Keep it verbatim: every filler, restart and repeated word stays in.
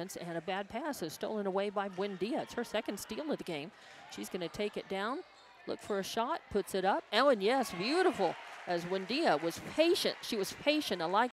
defense, and a bad pass is stolen away by Buendia. It's her second steal of the game. She's going to take it down, look for a shot, puts it up. Oh, and yes, beautiful, as Buendia was patient. She was patient. I like